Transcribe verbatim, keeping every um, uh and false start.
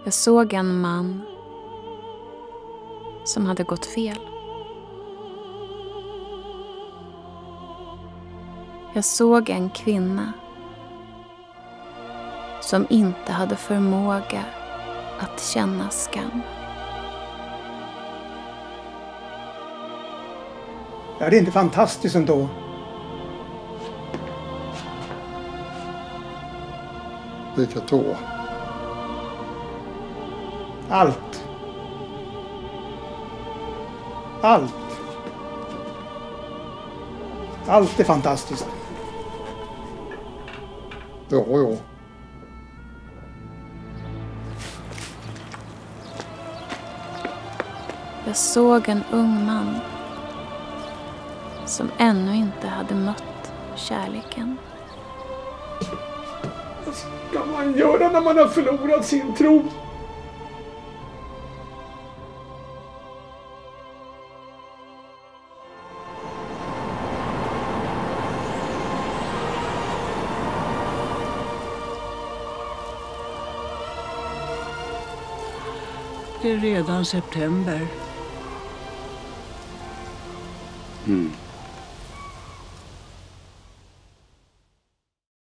Jag såg en man som hade gått fel. Jag såg en kvinna som inte hade förmåga att känna skam. Ja, det är inte fantastiskt ändå. Vilket då? Allt. Allt. Allt är fantastiskt. Jo, jo. Jag såg en ung man som ännu inte hade mött kärleken. Vad ska man göra när man har förlorat sin tro? Det är redan september. Mm.